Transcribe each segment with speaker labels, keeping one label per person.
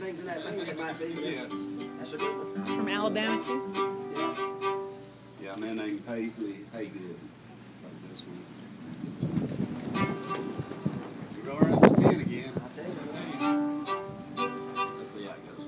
Speaker 1: things in that bean, it might be. That's a good one.
Speaker 2: From Alabama too?
Speaker 1: Yeah.
Speaker 3: Yeah, a man named Paisley Hagood. Like this one. You go around the 10 again.
Speaker 1: I'll tell you.
Speaker 3: Let's see how it goes.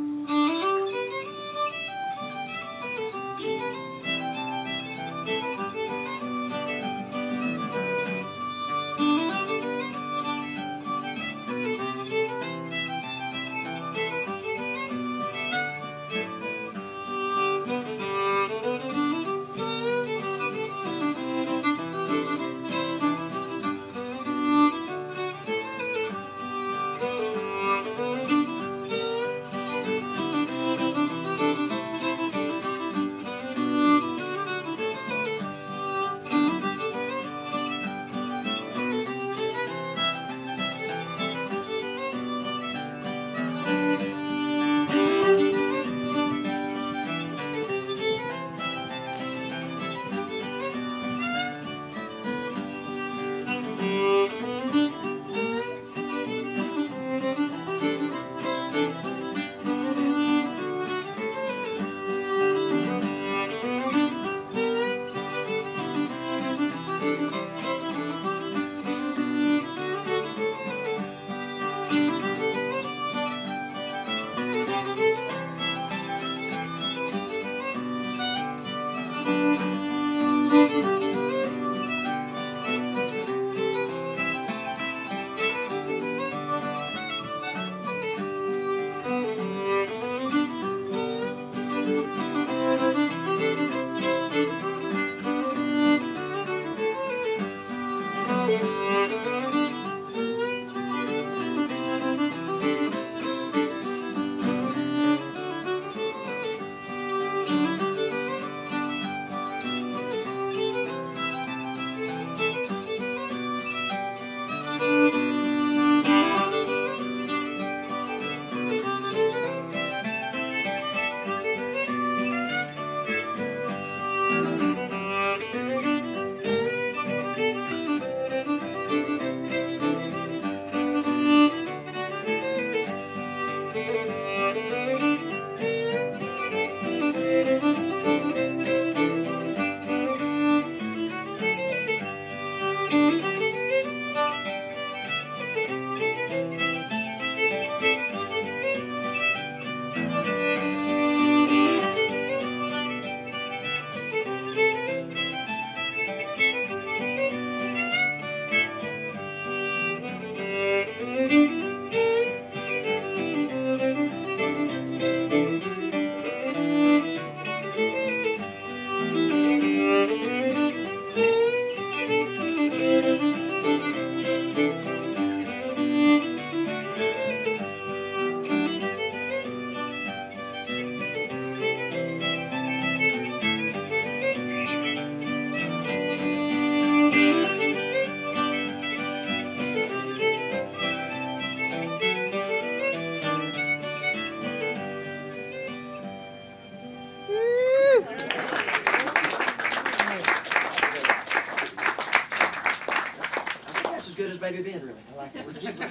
Speaker 1: Good as Baby Ben, really. I like that. I didn't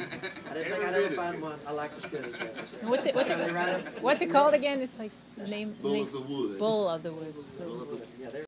Speaker 1: think I'd ever find one I like as good as that.
Speaker 2: What's it called again? It's like the name.
Speaker 3: Bull of the Woods.
Speaker 2: Bull of the Woods.
Speaker 1: Yeah,